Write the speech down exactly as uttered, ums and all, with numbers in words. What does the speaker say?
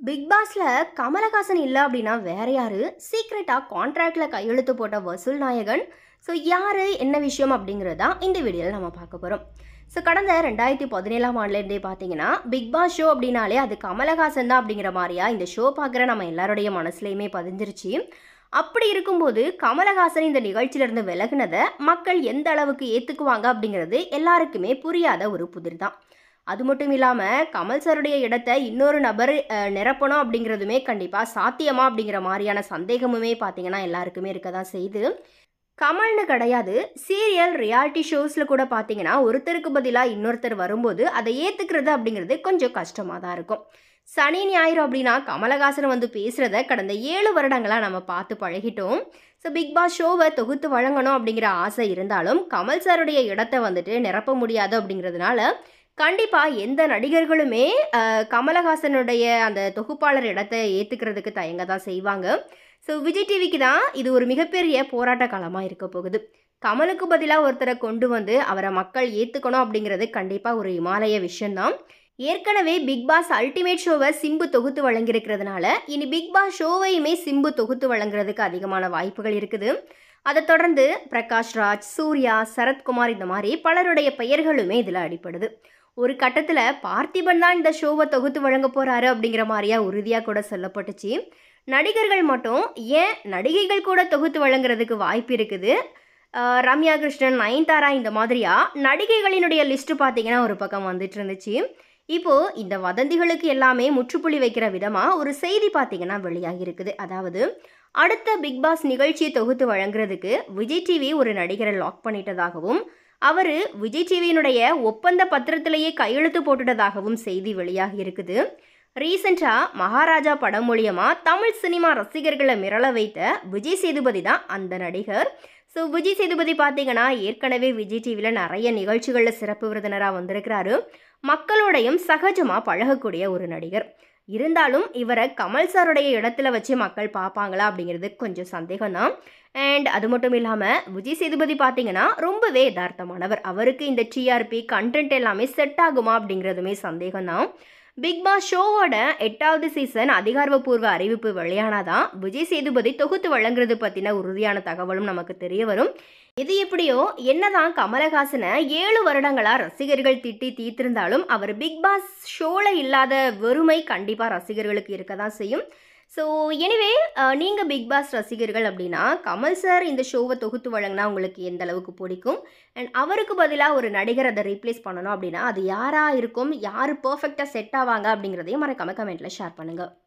Big பாஸ்ல கமலஹாசன் இல்லை அப்படின்னா வேற யாரு? சீக்ரெட்டாக கான்ட்ராக்ட்ல கையெழுத்து போட்ட வசூல் நாயகன். ஸோ யாரு, என்ன விஷயம் அப்படிங்கிறது தான் இந்த வீடியோவில் நம்ம பார்க்க போகிறோம். ஸோ கடந்த ரெண்டாயிரத்தி பதினேழாம் ஆண்டுலேருந்தே பார்த்தீங்கன்னா பிக் பாஸ் ஷோ அப்படின்னாலே அது கமலஹாசன் தான் அப்படிங்கிற மாதிரியா இந்த ஷோ பார்க்குற நம்ம எல்லாருடைய மனசுலையுமே பதிஞ்சிருச்சு. அப்படி இருக்கும்போது கமலஹாசன் இந்த நிகழ்ச்சியிலிருந்து விலகுனதை மக்கள் எந்த அளவுக்கு ஏற்றுக்குவாங்க அப்படிங்கிறது எல்லாருக்குமே புரியாத ஒரு புதிர் தான். அது மட்டும் இல்லாமல் கமல் சாருடைய இடத்தை இன்னொரு நபர் நிரப்பணும் அப்படிங்கிறதுமே கண்டிப்பாக சாத்தியமா அப்படிங்கிற மாதிரியான சந்தேகமுமே பார்த்தீங்கன்னா எல்லாருக்குமே இருக்க தான் செய்யுது. கமல்னு கிடையாது, சீரியல் ரியாலிட்டி ஷோஸில் கூட பார்த்தீங்கன்னா ஒருத்தருக்கு பதிலாக இன்னொருத்தர் வரும்போது அதை ஏற்றுக்கிறது அப்படிங்கிறது கொஞ்சம் கஷ்டமாக தான் இருக்கும். சனி ஞாயிறு அப்படின்னா கமலஹாசன் வந்து பேசுகிறத கடந்த ஏழு வருடங்களாக நம்ம பார்த்து பழகிட்டோம். ஸோ பிக் பாஸ் ஷோவை தொகுத்து வழங்கணும் அப்படிங்கிற ஆசை இருந்தாலும் கமல் சாருடைய இடத்தை வந்துட்டு நிரப்ப முடியாது அப்படிங்கிறதுனால கண்டிப்பாக எந்த நடிகர்களுமே கமலஹாசனுடைய அந்த தொகுப்பாளர் இடத்தை ஏற்றுக்கிறதுக்கு தயங்க தான் செய்வாங்க. ஸோ விஜய் டிவிக்கு தான் இது ஒரு மிகப்பெரிய போராட்ட காலமாக இருக்க போகுது. கமலுக்கு பதிலாக ஒருத்தரை கொண்டு வந்து அவரை மக்கள் ஏற்றுக்கணும் அப்படிங்கிறது கண்டிப்பாக ஒரு இமாலய விஷயம்தான். ஏற்கனவே பிக் பாஸ் அல்டிமேட் ஷோவை சிம்பு தொகுத்து வழங்கியிருக்கிறதுனால இனி பிக் பாஸ் ஷோவையுமே சிம்பு தொகுத்து வழங்குறதுக்கு அதிகமான வாய்ப்புகள் இருக்குது. அதை தொடர்ந்து பிரகாஷ் ராஜ், சூர்யா, சரத்குமார் இந்த மாதிரி பலருடைய பெயர்களுமே இதில் அடிப்படுது. ஒரு கட்டத்தில் பார்த்திபன் தான் இந்த ஷோவை தொகுத்து வழங்க போகிறாரு அப்படிங்கிற மாதிரியா உறுதியாக கூட சொல்லப்பட்டுச்சு. நடிகர்கள் மட்டும் ஏன், நடிகைகள் கூட தொகுத்து வழங்குறதுக்கு வாய்ப்பு இருக்குது. ரம்யா கிருஷ்ணன், நயன்தாரா இந்த மாதிரியா நடிகைகளினுடைய லிஸ்ட்டு பார்த்தீங்கன்னா ஒரு பக்கம் வந்துட்டு இருந்துச்சு. இப்போது இந்த வதந்திகளுக்கு எல்லாமே முற்றுப்புள்ளி வைக்கிற விதமாக ஒரு செய்தி பார்த்தீங்கன்னா வெளியாகி இருக்குது. அதாவது அடுத்த பிக் பாஸ் நிகழ்ச்சியை தொகுத்து வழங்குறதுக்கு விஜய் டிவி ஒரு நடிகரை லாக் பண்ணிட்டதாகவும் அவர் விஜய் டிவியினுடைய ஒப்பந்த பத்திரத்திலேயே கையெழுத்து போட்டுட்டதாகவும் செய்தி வெளியாகி இருக்குது. ரீசெண்டாக மகாராஜா படம் மூலியமாக தமிழ் சினிமா ரசிகர்களை மிரள வைத்த விஜய் சேதுபதி தான் அந்த நடிகர். ஸோ விஜய் சேதுபதி பார்த்தீங்கன்னா ஏற்கனவே விஜய் டிவியில் நிறைய நிகழ்ச்சிகளில் சிறப்பு விருந்தினராக வந்திருக்கிறாரு. மக்களோடையும் சகஜமாக பழகக்கூடிய ஒரு நடிகர். இருந்தாலும் இவரை கமல் சாருடைய இடத்துல வச்சு மக்கள் பார்ப்பாங்களா அப்படிங்கிறது கொஞ்சம் சந்தேகம்தான். அண்ட் அது மட்டும் இல்லாமல் விஜய் சேதுபதி பார்த்தீங்கன்னா ரொம்பவே யதார்த்தமானவர். அவருக்கு இந்த டிஆர்பி கண்டென்ட் எல்லாமே செட் ஆகுமா அப்படிங்கிறதுமே சந்தேகம்தான். பிக் பாஸ் ஷோவோட எட்டாவது சீசன் அதிகாரப்பூர்வ அறிவிப்பு வெளியானாதான் விஜய் சேதுபதி தொகுத்து வழங்குறது பற்றின உறுதியான தகவலும் நமக்கு தெரிய வரும். இது எப்படியோ என்னதான் கமலஹாசனை ஏழு வருடங்களாக ரசிகர்கள் திட்டி தீர்த்திருந்தாலும் அவர் பிக் பாஸ் ஷோவில் இல்லாத வெறுமை கண்டிப்பாக ரசிகர்களுக்கு இருக்க தான் செய்யும். ஸோ எனிவே நீங்கள் பிக் பாஸ் ரசிகர்கள் அப்படின்னா கமல் சார் இந்த ஷோவை தொகுத்து வழங்கினா உங்களுக்கு எந்த அளவுக்கு பிடிக்கும்? அண்ட் அவருக்கு பதிலாக ஒரு நடிகர் அதை ரீப்ளேஸ் பண்ணணும் அப்படின்னா அது யாராக இருக்கும், யார் பர்ஃபெக்டாக செட் ஆவாங்க அப்படிங்கிறதையும் மறக்காம கமெண்ட்டில் ஷேர் பண்ணுங்கள்.